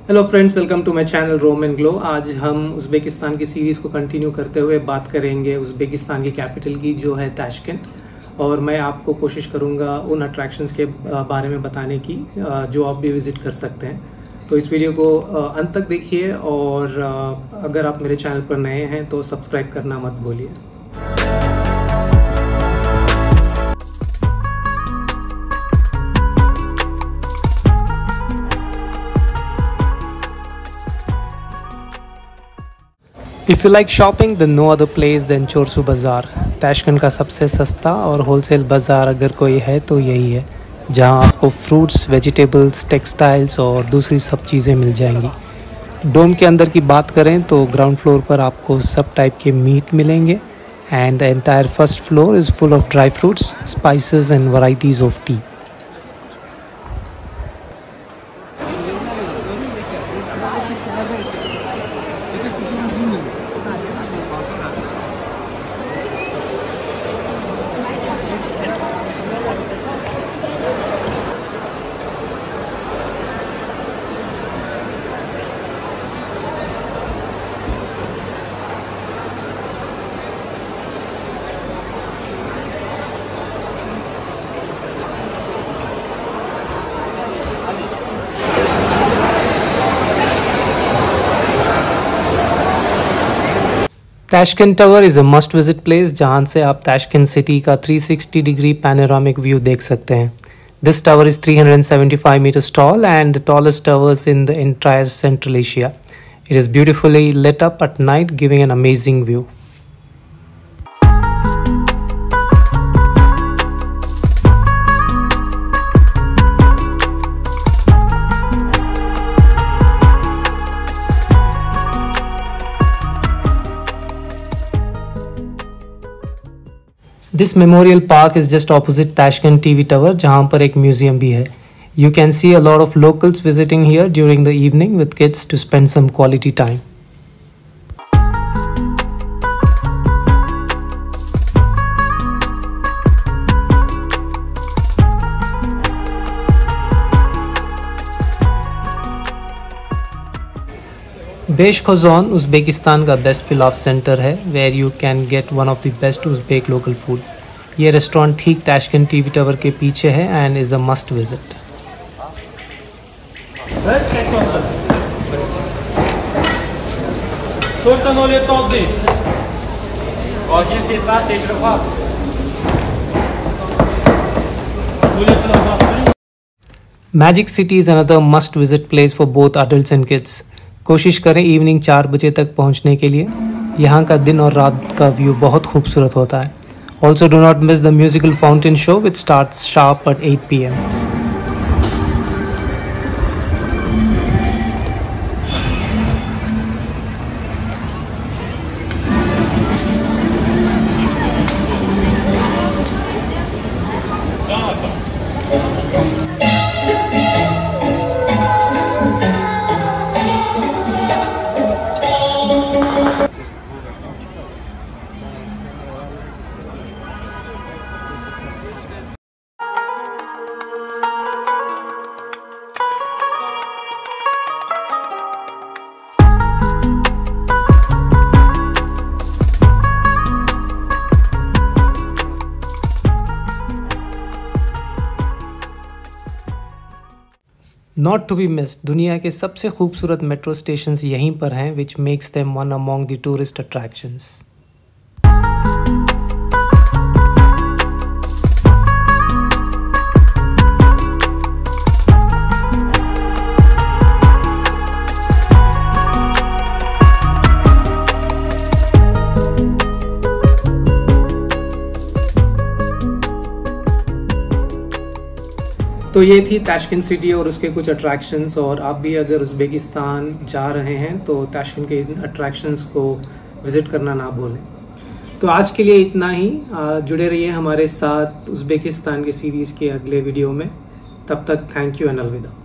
Hello friends, welcome to my channel Roam and Glow. आज हम Uzbekistan की series को कंटिन्यू करते हुए बात करेंगे उज़्बेकिस्तान की कैपिटल की, जो है ताशकेंट। और मैं आपको कोशिश करूंगा उन अट्रैक्शंस के बारे में बताने की जो आप भी विज़िट कर सकते हैं। तो इस वीडियो को अंत तक देखिए और अगर आप मेरे चैनल पर नए हैं तो सब्सक्राइब करना मत भूलिए। If you like shopping, then no other place than चोरसू बाज़ार। ताशकेंट का सबसे सस्ता और होलसेल बाज़ार अगर कोई है तो यही है, जहां आपको फ्रूट्स, वेजिटेबल्स, टेक्सटाइल्स और दूसरी सब चीज़ें मिल जाएंगी। डोम के अंदर की बात करें तो ग्राउंड फ्लोर पर आपको सब टाइप के मीट मिलेंगे and the entire first floor is full of dry fruits, spices and varieties of tea. Tashkent tower is a must visit place, जहां से आप ताशकेंट सिटी का 360 डिग्री पैनोरामिक व्यू देख सकते हैं। This tower is 375 meters tall and the tallest towers in the entire Central Asia. It is beautifully lit up at night, giving an amazing view. This memorial park is just opposite Tashkent TV Tower, जहाँ पर एक museum भी है। You can see a lot of locals visiting here during the evening with kids to spend some quality time. Beshqozon Uzbekistan का best pilav centre है, where you can get one of the best Uzbek local food. ये restaurant ठीक Tashkent TV tower के पीछे है and is a must visit. Magic city is another must visit place for both adults and kids. कोशिश करें evening 4 बजे तक पहुंचने के लिए। यहाँ का दिन और रात का व्यू बहुत खूबसूरत होता है। Also do not miss the musical fountain show which starts sharp at 8 PM। Not to be missed, दुनिया के सबसे खूबसूरत मेट्रो स्टेशंस यहीं पर हैं, which makes them one among the tourist attractions. तो ये थी ताशकेंट सिटी और उसके कुछ अट्रैक्शंस। और आप भी अगर उज़्बेकिस्तान जा रहे हैं तो ताशकेंट के इन अट्रैक्शंस को विज़िट करना ना भूलें। तो आज के लिए इतना ही। जुड़े रहिए हमारे साथ उज़्बेकिस्तान के सीरीज़ के अगले वीडियो में। तब तक थैंक यू एंड अलविदा।